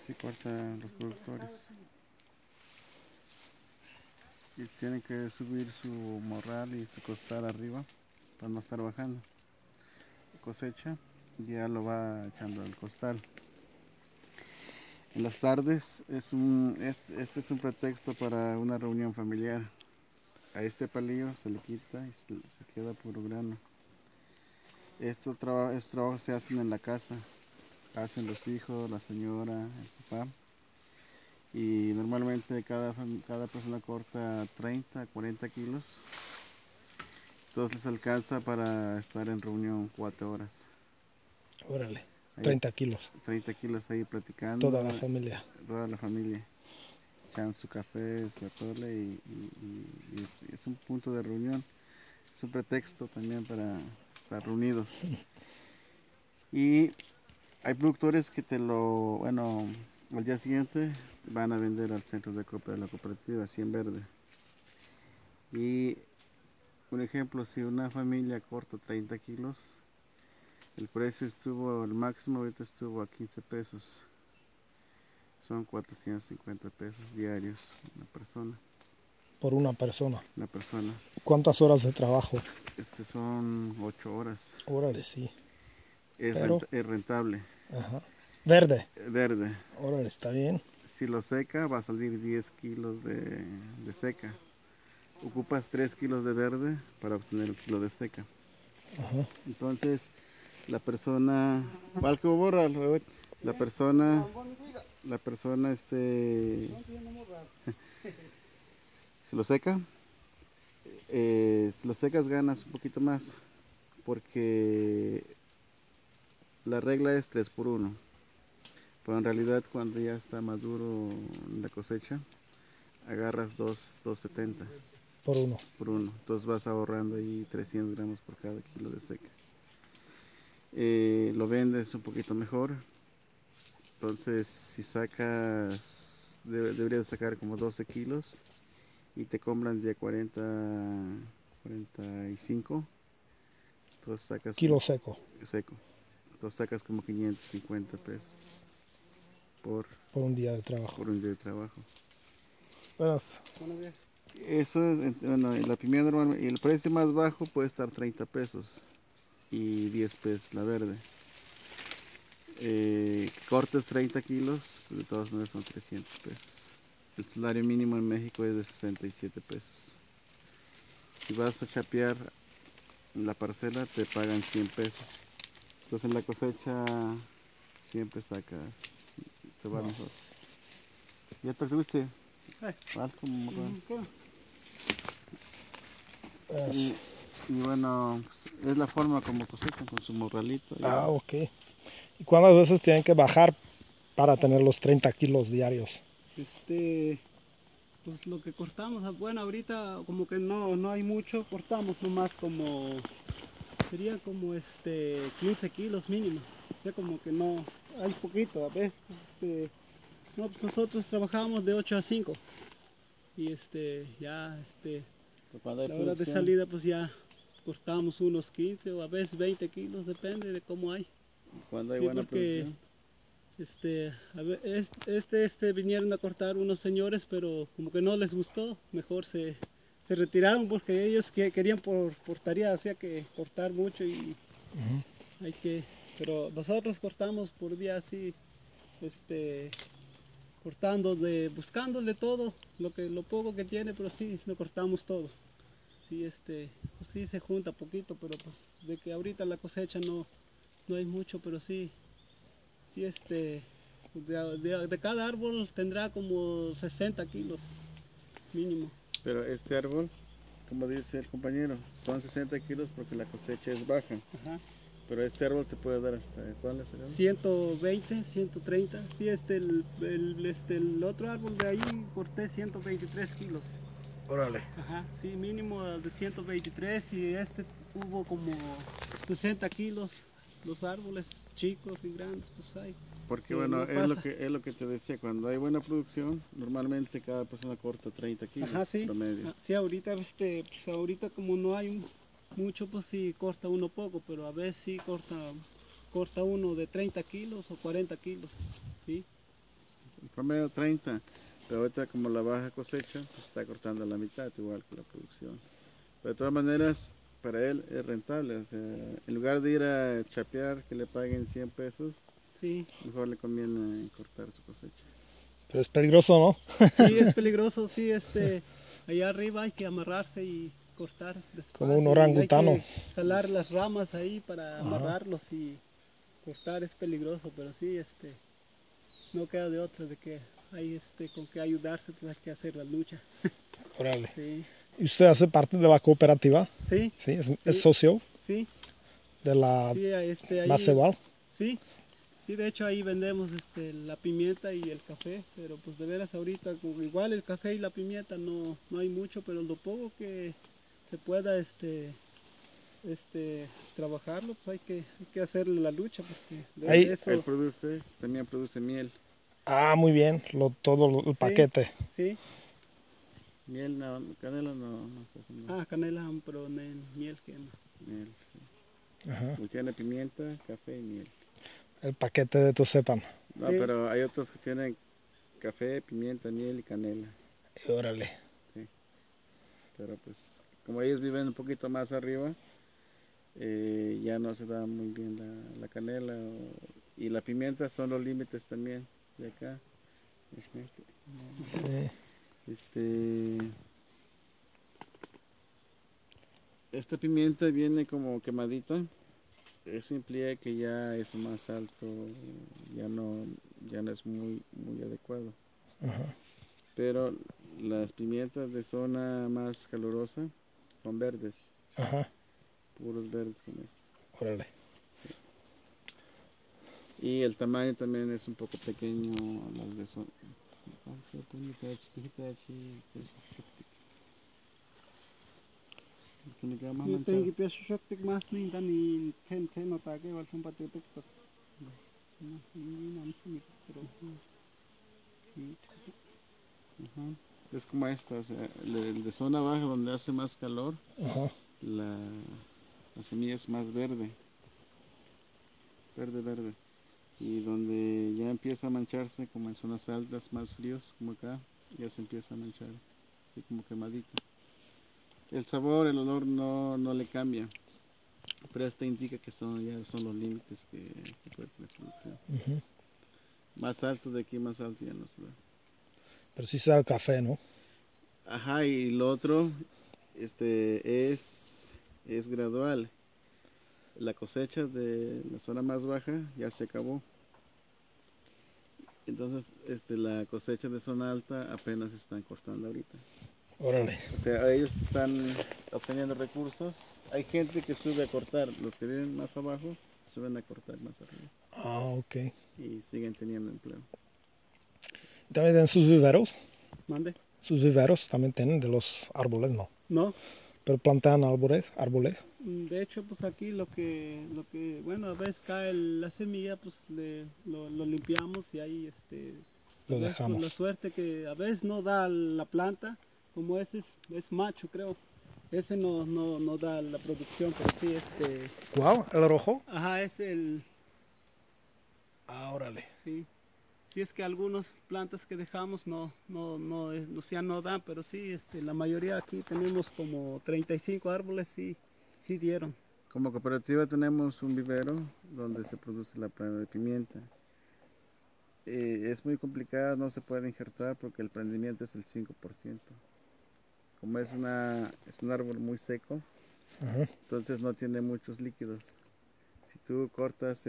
así cortan los productores. Y tienen que subir su morral y su costal arriba para no estar bajando. Cosecha, ya lo va echando al costal. En las tardes este es un pretexto para una reunión familiar. A este palillo se le quita y se queda puro grano. Estos trabajos se hacen en la casa, hacen los hijos, la señora, el papá. Y normalmente cada persona corta 30 a 40 kilos. Entonces les alcanza para estar en reunión 4 horas. Órale, Ahí, 30 kilos. 30 kilos ahí platicando. Toda la familia. Toda la familia. Echan su café, su atole y es un punto de reunión. Es un pretexto también para estar reunidos. Y hay productores que bueno, al día siguiente van a vender al centro de la cooperativa, así en verde. Y un ejemplo, si una familia corta 30 kilos, el precio el máximo ahorita estuvo a 15 pesos. Son 450 pesos diarios una persona. Por una persona. Una persona. ¿Cuántas horas de trabajo? Son 8 horas. Órale, sí. Es rentable. Ajá. Verde. Verde. Órale, está bien. Si lo seca va a salir 10 kilos de seca. Ocupas 3 kilos de verde para obtener 1 kilo de seca. Ajá. Entonces la persona, la persona si lo seca, si lo secas ganas un poquito más, porque la regla es 3 por 1. Pero en realidad cuando ya está maduro la cosecha, agarras 2.70 por uno. Entonces vas ahorrando ahí 300 gramos por cada kilo de seca. Lo vendes un poquito mejor. Entonces si sacas, deberías sacar como 12 kilos y te compran de 45. Entonces sacas Kilo seco. Entonces sacas como 550 pesos por un día de trabajo. Por un día de trabajo. Buenas. Eso es, bueno, la pimienta normal, y el precio más bajo puede estar 30 pesos y 10 pesos la verde. Cortes 30 kilos, pues de todas maneras son 300 pesos. El salario mínimo en México es de 67 pesos. Si vas a chapear la parcela te pagan 100 pesos. Entonces en la cosecha siempre sacas, se va mejor. ¿Ya te dulce? Y bueno, es la forma como cosechan con su morralito. Ok. ¿Y cuántas veces tienen que bajar para tener los 30 kilos diarios? Pues lo que cortamos, bueno, ahorita como que no hay mucho, cortamos nomás sería como 15 kilos mínimo. O sea, como que no, hay poquito, a veces, nosotros trabajamos de 8 a 5 y la hora de salida pues ya cortamos unos 15 o a veces 20 kilos, depende de cómo hay. Cuando hay buena producción. Vinieron a cortar unos señores, pero como que no les gustó, mejor se retiraron porque ellos querían por tarea, o sea que cortar mucho y pero nosotros cortamos por día así, buscándole todo, lo poco que tiene, pero sí, lo cortamos todo. Sí, pues sí se junta poquito, pero pues de que ahorita la cosecha no hay mucho, pero sí, de cada árbol tendrá como 60 kilos mínimo. Pero este árbol, como dice el compañero, son 60 kilos porque la cosecha es baja. Ajá. Pero este árbol te puede dar hasta, ¿cuál es el árbol? 120, 130. Sí, el otro árbol de ahí corté 123 kilos. Órale. Ajá, sí, mínimo de 123 y hubo como 60 kilos. Los árboles chicos y grandes, pues hay. Porque bueno, es lo que te decía, cuando hay buena producción, normalmente cada persona corta 30 kilos. Ajá, sí. Promedio. Sí, ahorita, pues ahorita como no hay mucho, pues sí corta uno poco, pero a veces sí corta uno de 30 kilos o 40 kilos, ¿sí? en promedio 30, pero ahorita como la baja cosecha, pues está cortando la mitad, igual que la producción. Pero de todas maneras, para él es rentable, o sea, en lugar de ir a chapear que le paguen 100 pesos, Sí, mejor le conviene cortar su cosecha. Pero es peligroso, ¿no? sí, es peligroso, sí, allá arriba hay que amarrarse y cortar despacio. Como un y orangutano. hay que jalar las ramas ahí para Ajá. amarrarlos y cortar es peligroso, pero sí, no queda de otra de que hay con que ayudarse, pues hay que hacer la lucha. Órale. Sí, ¿Y usted hace parte de la cooperativa? sí, Sí, es sí, socio sí, de la sí, ahí, Macebal. sí, sí, de hecho ahí vendemos la pimienta y el café, pero pues de veras ahorita igual el café y la pimienta no hay mucho, pero lo poco que se pueda trabajarlo, pues hay que hacerle la lucha porque Ahí- de Él eso, también produce miel. Ah, muy bien, el sí, paquete. sí, Miel, no, canela no está haciendo canela, pero miel que no. miel. Ajá. Pues tiene pimienta, café y miel. El paquete de tu sepan. No, Sí. pero hay otros que tienen café, pimienta, miel y canela. Órale. Sí. Pero pues, como ellos viven un poquito más arriba, ya no se da muy bien la canela y la pimienta son los límites también de acá. Sí. Esta pimienta viene como quemadita. Eso implica que ya es más alto, ya no, ya no es muy adecuado. Ajá. Pero las pimientas de zona más calurosa son verdes, Ajá. puros verdes como este. Órale. Y el tamaño también es un poco pequeño, las de zona. Yo tengo que pienso shoktik más ni dan ni ten no taque igual son patio tiktok. No, no sí, pero sí. Ajá. Es como esta, o sea, el de zona baja donde hace más calor, Ajá. la, la semilla es más verde, verde. Y donde ya empieza a mancharse, como en zonas altas, más fríos, como acá, ya se empieza a manchar, así como quemadito. El sabor, el olor no le cambia, pero esto indica que ya son los límites que puede tener producción. Ujú. Más alto de aquí, más alto ya no se da. Pero sí se da el café, ¿no? Ajá, y lo otro, es gradual. La cosecha de la zona más baja ya se acabó. Entonces, la cosecha de zona alta apenas están cortando ahorita. Órale. O sea, ellos están obteniendo recursos. Hay gente que sube a cortar. Los que viven más abajo suben a cortar más arriba. Ah, ok. Y siguen teniendo empleo. ¿También tienen sus viveros? Mande. Sus viveros también tienen de los árboles, no. No, Pero plantean árboles. de hecho pues aquí bueno a veces cae la semilla pues lo limpiamos y ahí a Lo veces pues la dejamos. suerte que a veces no da la planta, como ese es macho creo, ese no da la producción, pero sí ¿Cuál? ¿El rojo? ajá es Ah, órale. sí. Si es que algunas plantas que dejamos o sea, no dan, pero sí, la mayoría aquí tenemos como 35 árboles, sí dieron. Como cooperativa tenemos un vivero donde se produce la planta de pimienta. Es muy complicada, no se puede injertar porque el prendimiento es el 5%. Como es un árbol muy seco, Ajá. entonces no tiene muchos líquidos. Si tú cortas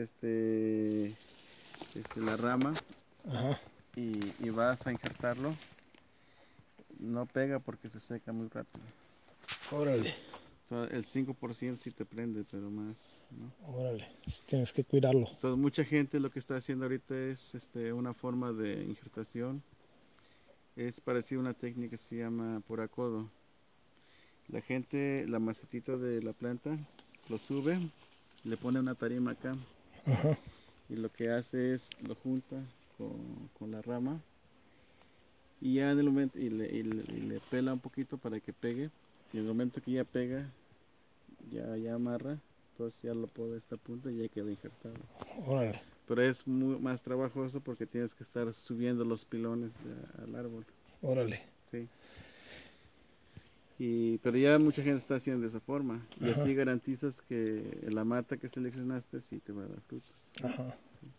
la rama Ajá. y vas a injertarlo, no pega porque se seca muy rápido. Órale. El 5% sí te prende, pero más, ¿no? Órale. Tienes que cuidarlo. Entonces mucha gente lo que está haciendo ahorita es una forma de injertación. Es parecido a una técnica que se llama por acodo. La gente, la macetita de la planta, lo sube, le pone una tarima acá Ajá. y lo que hace es lo junta con la rama y ya en el momento y le pela un poquito para que pegue y en el momento que ya pega ya amarra, entonces ya lo pone a esta punta y ya queda injertado. Órale. pero es más trabajoso porque tienes que estar subiendo los pilones al árbol. Órale. Sí. Pero ya mucha gente está haciendo de esa forma y Ajá. así garantizas que la mata que seleccionaste sí te va a dar frutos. Ajá.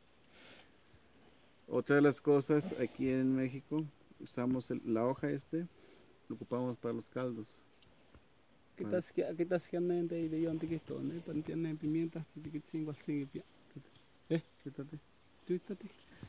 Otra de las cosas aquí en México, usamos la hoja lo ocupamos para los caldos. Kita sekian de yon tikito ne pantian pimientas tikitin igual sin pia. Quítate. Tuítate.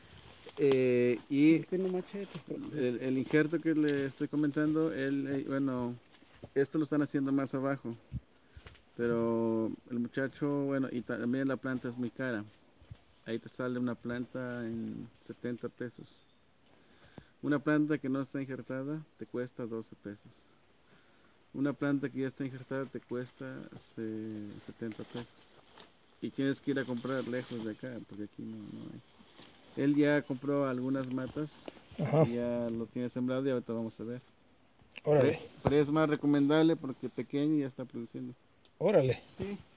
Y Tiene machete. el injerto que le estoy comentando, bueno, esto lo están haciendo más abajo, pero el muchacho, bueno, y también la planta es muy cara. Ahí te sale una planta en 70 pesos. Una planta que no está injertada te cuesta 12 pesos. Una planta que ya está injertada te cuesta 70 pesos. Y tienes que ir a comprar lejos de acá, porque aquí no hay. Él ya compró algunas matas, Ajá. y ya lo tiene sembrado y ahorita vamos a ver. Órale. Pero es más recomendable porque pequeño y ya está produciendo. Órale. Sí.